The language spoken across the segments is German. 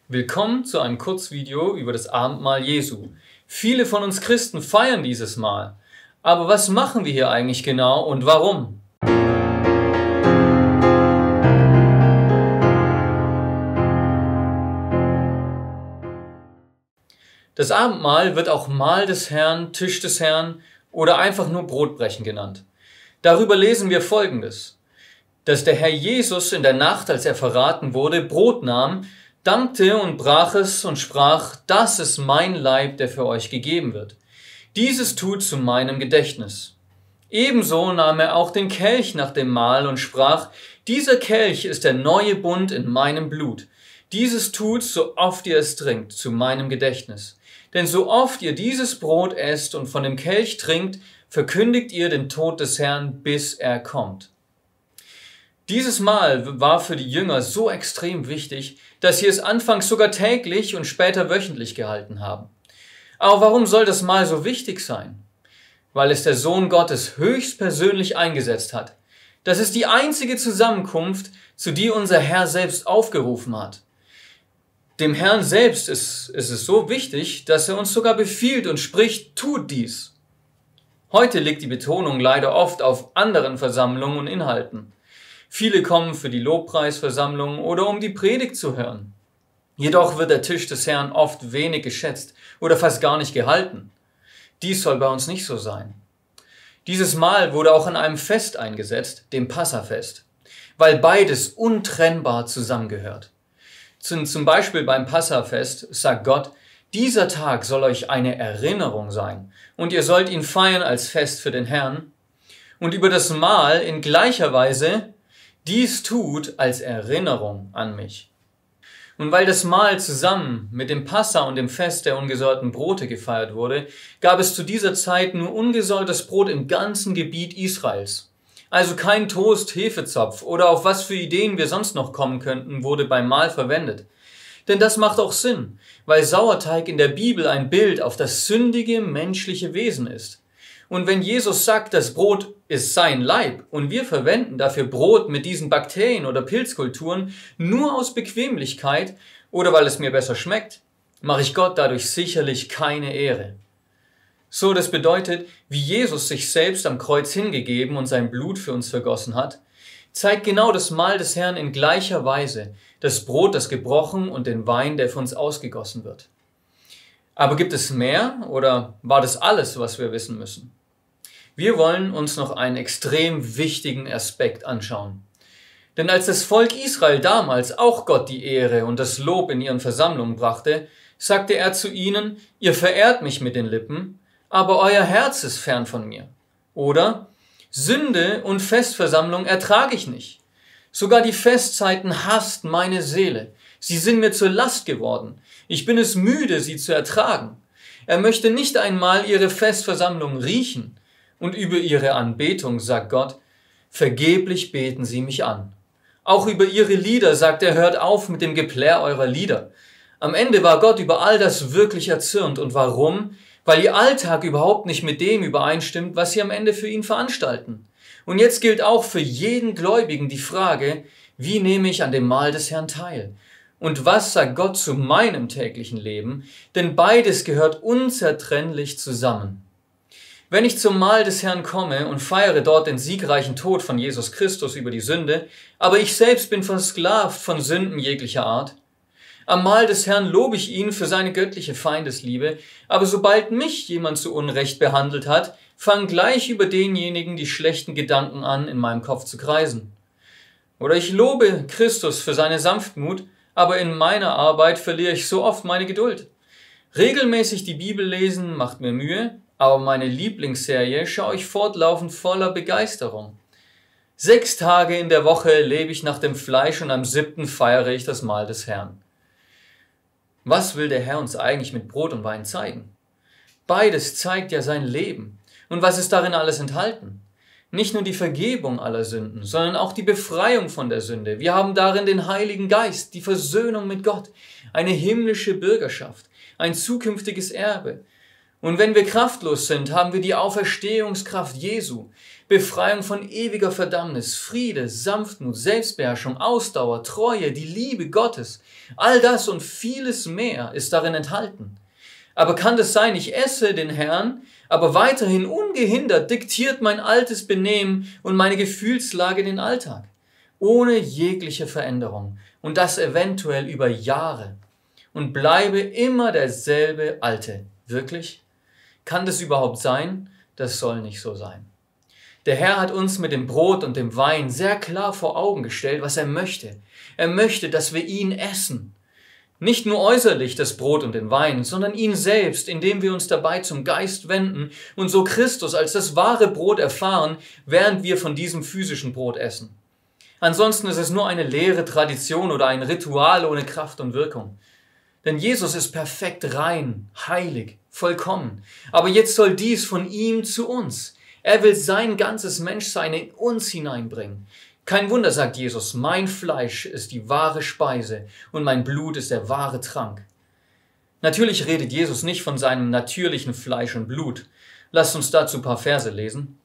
Willkommen zu einem Kurzvideo über das Abendmahl Jesu. Viele von uns Christen feiern dieses Mahl. Aber was machen wir hier eigentlich genau und warum? Das Abendmahl wird auch Mahl des Herrn, Tisch des Herrn oder einfach nur Brotbrechen genannt. Darüber lesen wir Folgendes: Dass der Herr Jesus in der Nacht, als er verraten wurde, Brot nahm, dankte und brach es und sprach: Das ist mein Leib, der für euch gegeben wird. Dieses tut zu meinem Gedächtnis. Ebenso nahm er auch den Kelch nach dem Mahl und sprach: Dieser Kelch ist der neue Bund in meinem Blut. Dieses tut, so oft ihr es trinkt, zu meinem Gedächtnis. Denn so oft ihr dieses Brot esst und von dem Kelch trinkt, verkündigt ihr den Tod des Herrn, bis er kommt. Dieses Mahl war für die Jünger so extrem wichtig, dass sie es anfangs sogar täglich und später wöchentlich gehalten haben. Aber warum soll das Mahl so wichtig sein? Weil es der Sohn Gottes höchstpersönlich eingesetzt hat. Das ist die einzige Zusammenkunft, zu die unser Herr selbst aufgerufen hat. Dem Herrn selbst ist es so wichtig, dass er uns sogar befiehlt und spricht: Tut dies. Heute liegt die Betonung leider oft auf anderen Versammlungen und Inhalten. Viele kommen für die Lobpreisversammlung oder um die Predigt zu hören. Jedoch wird der Tisch des Herrn oft wenig geschätzt oder fast gar nicht gehalten. Dies soll bei uns nicht so sein. Dieses Mahl wurde auch an einem Fest eingesetzt, dem Passafest, weil beides untrennbar zusammengehört. Zum Beispiel beim Passafest sagt Gott: Dieser Tag soll euch eine Erinnerung sein und ihr sollt ihn feiern als Fest für den Herrn. Und über das Mahl in gleicher Weise: Dies tut als Erinnerung an mich. Und weil das Mahl zusammen mit dem Passa und dem Fest der ungesäuerten Brote gefeiert wurde, gab es zu dieser Zeit nur ungesäuertes Brot im ganzen Gebiet Israels. Also kein Toast, Hefezopf oder auf was für Ideen wir sonst noch kommen könnten, wurde beim Mahl verwendet. Denn das macht auch Sinn, weil Sauerteig in der Bibel ein Bild auf das sündige menschliche Wesen ist. Und wenn Jesus sagt, das Brot ist sein Leib und wir verwenden dafür Brot mit diesen Bakterien oder Pilzkulturen nur aus Bequemlichkeit oder weil es mir besser schmeckt, mache ich Gott dadurch sicherlich keine Ehre. So, das bedeutet, wie Jesus sich selbst am Kreuz hingegeben und sein Blut für uns vergossen hat, zeigt genau das Mahl des Herrn in gleicher Weise, das Brot, das gebrochen und den Wein, der für uns ausgegossen wird. Aber gibt es mehr oder war das alles, was wir wissen müssen? Wir wollen uns noch einen extrem wichtigen Aspekt anschauen. Denn als das Volk Israel damals auch Gott die Ehre und das Lob in ihren Versammlungen brachte, sagte er zu ihnen: Ihr verehrt mich mit den Lippen, aber euer Herz ist fern von mir. Oder: Sünde und Festversammlung ertrage ich nicht. Sogar die Festzeiten hasst meine Seele. Sie sind mir zur Last geworden. Ich bin es müde, sie zu ertragen. Er möchte nicht einmal ihre Festversammlung riechen. Und über ihre Anbetung sagt Gott: Vergeblich beten sie mich an. Auch über ihre Lieder sagt er: Hört auf mit dem Geplärr eurer Lieder. Am Ende war Gott über all das wirklich erzürnt. Und warum? Weil ihr Alltag überhaupt nicht mit dem übereinstimmt, was sie am Ende für ihn veranstalten. Und jetzt gilt auch für jeden Gläubigen die Frage: Wie nehme ich an dem Mahl des Herrn teil? Und was sagt Gott zu meinem täglichen Leben? Denn beides gehört unzertrennlich zusammen. Wenn ich zum Mahl des Herrn komme und feiere dort den siegreichen Tod von Jesus Christus über die Sünde, aber ich selbst bin versklavt von Sünden jeglicher Art, am Mahl des Herrn lobe ich ihn für seine göttliche Feindesliebe, aber sobald mich jemand zu Unrecht behandelt hat, fangen gleich über denjenigen die schlechten Gedanken an, in meinem Kopf zu kreisen. Oder ich lobe Christus für seine Sanftmut, aber in meiner Arbeit verliere ich so oft meine Geduld. Regelmäßig die Bibel lesen macht mir Mühe, aber meine Lieblingsserie schaue ich fortlaufend voller Begeisterung. 6 Tage in der Woche lebe ich nach dem Fleisch und am 7. feiere ich das Mahl des Herrn. Was will der Herr uns eigentlich mit Brot und Wein zeigen? Beides zeigt ja sein Leben. Und was ist darin alles enthalten? Nicht nur die Vergebung aller Sünden, sondern auch die Befreiung von der Sünde. Wir haben darin den Heiligen Geist, die Versöhnung mit Gott, eine himmlische Bürgerschaft, ein zukünftiges Erbe. Und wenn wir kraftlos sind, haben wir die Auferstehungskraft Jesu, Befreiung von ewiger Verdammnis, Friede, Sanftmut, Selbstbeherrschung, Ausdauer, Treue, die Liebe Gottes. All das und vieles mehr ist darin enthalten. Aber kann das sein, ich esse den Herrn, aber weiterhin ungehindert diktiert mein altes Benehmen und meine Gefühlslage den Alltag, ohne jegliche Veränderung und das eventuell über Jahre und bleibe immer derselbe Alte. Wirklich? Kann das überhaupt sein? Das soll nicht so sein. Der Herr hat uns mit dem Brot und dem Wein sehr klar vor Augen gestellt, was er möchte. Er möchte, dass wir ihn essen. Nicht nur äußerlich das Brot und den Wein, sondern ihn selbst, indem wir uns dabei zum Geist wenden und so Christus als das wahre Brot erfahren, während wir von diesem physischen Brot essen. Ansonsten ist es nur eine leere Tradition oder ein Ritual ohne Kraft und Wirkung. Denn Jesus ist perfekt rein, heilig, vollkommen. Aber jetzt soll dies von ihm zu uns. Er will sein ganzes Menschsein in uns hineinbringen. Kein Wunder, sagt Jesus, mein Fleisch ist die wahre Speise und mein Blut ist der wahre Trank. Natürlich redet Jesus nicht von seinem natürlichen Fleisch und Blut. Lasst uns dazu ein paar Verse lesen.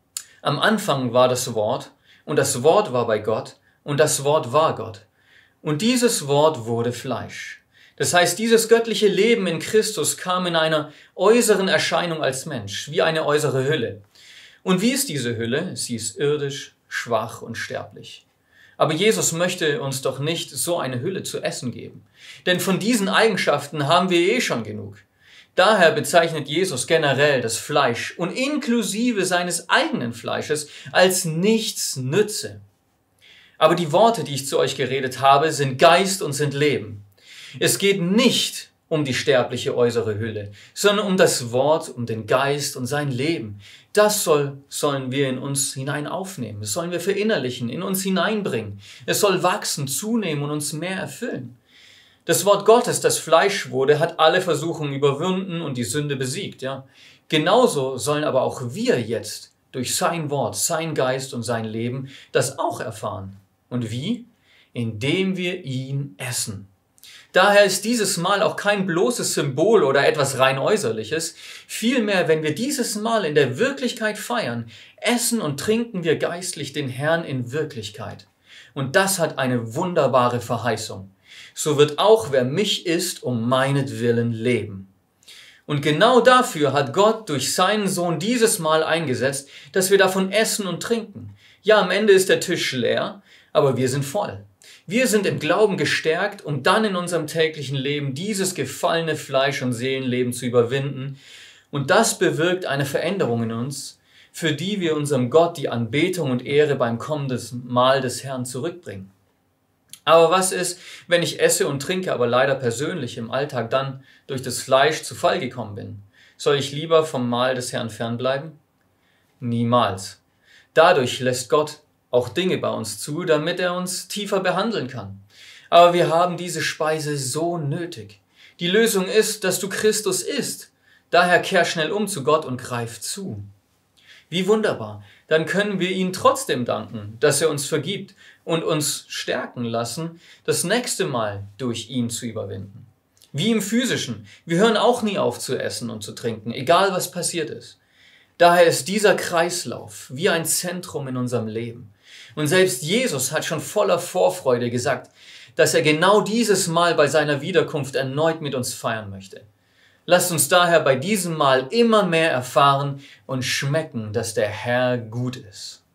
Am Anfang war das Wort und das Wort war bei Gott und das Wort war Gott. Und dieses Wort wurde Fleisch. Das heißt, dieses göttliche Leben in Christus kam in einer äußeren Erscheinung als Mensch, wie eine äußere Hülle. Und wie ist diese Hülle? Sie ist irdisch, schwach und sterblich. Aber Jesus möchte uns doch nicht so eine Hülle zu essen geben. Denn von diesen Eigenschaften haben wir eh schon genug. Daher bezeichnet Jesus generell das Fleisch und inklusive seines eigenen Fleisches als nichts nütze. Aber die Worte, die ich zu euch geredet habe, sind Geist und sind Leben. Es geht nicht um die sterbliche äußere Hülle, sondern um das Wort, um den Geist und sein Leben. Das sollen wir in uns hinein aufnehmen. Das sollen wir verinnerlichen, in uns hineinbringen. Es soll wachsen, zunehmen und uns mehr erfüllen. Das Wort Gottes, das Fleisch wurde, hat alle Versuchungen überwunden und die Sünde besiegt. Ja? Genauso sollen aber auch wir jetzt durch sein Wort, sein Geist und sein Leben das auch erfahren. Und wie? Indem wir ihn essen. Daher ist dieses Mahl auch kein bloßes Symbol oder etwas rein Äußerliches. Vielmehr, wenn wir dieses Mahl in der Wirklichkeit feiern, essen und trinken wir geistlich den Herrn in Wirklichkeit. Und das hat eine wunderbare Verheißung. So wird auch, wer mich isst, um meinetwillen leben. Und genau dafür hat Gott durch seinen Sohn dieses Mahl eingesetzt, dass wir davon essen und trinken. Ja, am Ende ist der Tisch leer, aber wir sind voll. Wir sind im Glauben gestärkt, um dann in unserem täglichen Leben dieses gefallene Fleisch- und Seelenleben zu überwinden. Und das bewirkt eine Veränderung in uns, für die wir unserem Gott die Anbetung und Ehre beim kommenden Mahl des Herrn zurückbringen. Aber was ist, wenn ich esse und trinke, aber leider persönlich im Alltag dann durch das Fleisch zu Fall gekommen bin? Soll ich lieber vom Mahl des Herrn fernbleiben? Niemals. Dadurch lässt Gott auch Dinge bei uns zu, damit er uns tiefer behandeln kann. Aber wir haben diese Speise so nötig. Die Lösung ist, dass du Christus isst. Daher kehr schnell um zu Gott und greif zu. Wie wunderbar. Dann können wir ihm trotzdem danken, dass er uns vergibt und uns stärken lassen, das nächste Mal durch ihn zu überwinden. Wie im Physischen. Wir hören auch nie auf zu essen und zu trinken, egal was passiert ist. Daher ist dieser Kreislauf wie ein Zentrum in unserem Leben. Und selbst Jesus hat schon voller Vorfreude gesagt, dass er genau dieses Mal bei seiner Wiederkunft erneut mit uns feiern möchte. Lasst uns daher bei diesem Mal immer mehr erfahren und schmecken, dass der Herr gut ist.